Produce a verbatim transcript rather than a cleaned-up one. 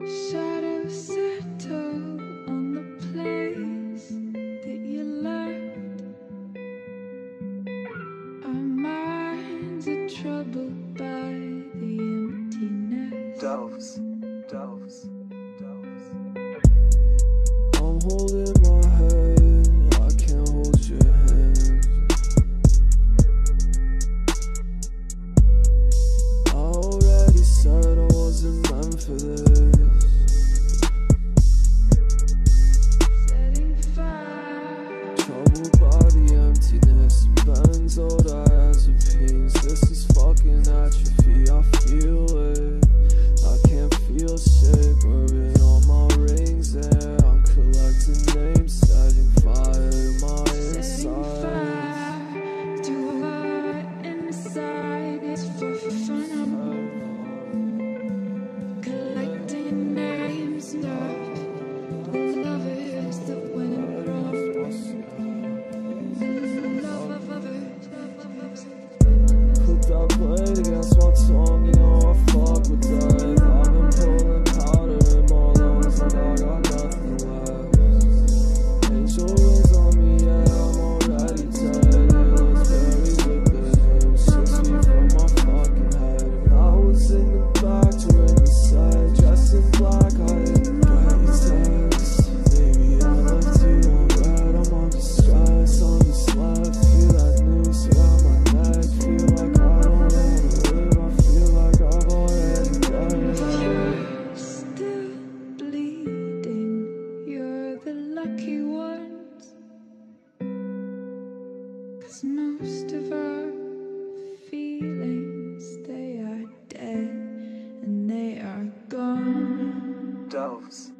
Shadows settle on the place that you left. Our minds are troubled by the emptiness. Doves, doves, doves. I'm holding my head, I can't hold your hand. I already said I wasn't meant for this. Setting fire. Troubled by the emptiness, benzodiazepines. This is fucking atrophy, I feel it. I can't feel shit, burning all my rings and I'm collecting names, setting fire to my Setting insides. fire to our inside. It's for fun. Collecting names, love, lovers that went wrong. Love of lovers, love of lovers. Put that blade against my tongue, you know I fuck with death. I've been pulling powder in my lungs like I got nothing left. Angel wings on me, yeah, I'm already dead. Halos buried with the hips, six feet from my fucking head. And I was in the back during the set, dressed in black, I didn't get your text. Baby, I left you on red, I'm under stress, underslept. Feel that noose around my neck, feel like I don't wanna live, I feel like I've already died. Still bleeding, you're the lucky ones. 'Cause most of our feelings, they are dead and they are gone. Doves.